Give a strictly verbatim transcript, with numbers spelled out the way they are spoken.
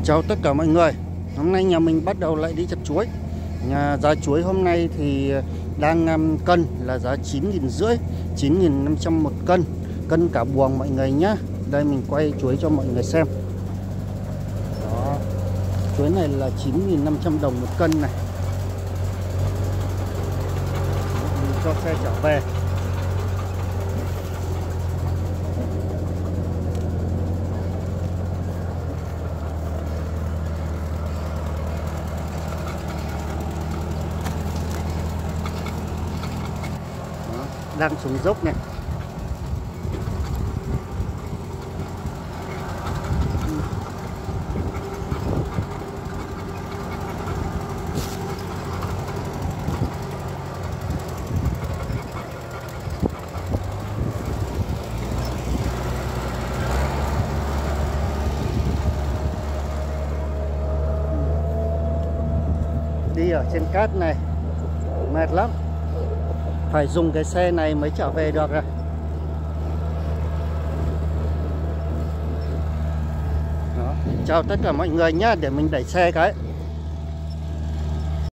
Chào tất cả mọi người. Hôm nay nhà mình bắt đầu lại đi chặt chuối. Nhà giá chuối hôm nay thì đang um, cân là giá chín nghìn rưỡi, chín nghìn năm trăm một cân, cân cả buồng mọi người nhá. Đây mình quay chuối cho mọi người xem. Đó. Chuối này là chín nghìn năm trăm đồng một cân này. Mình cho xe trở về. Đang xuống dốc này. Đi ở trên cát này mệt lắm, phải dùng cái xe này mới trở về được rồi. Đó. Chào tất cả mọi người nhá, để mình đẩy xe cái.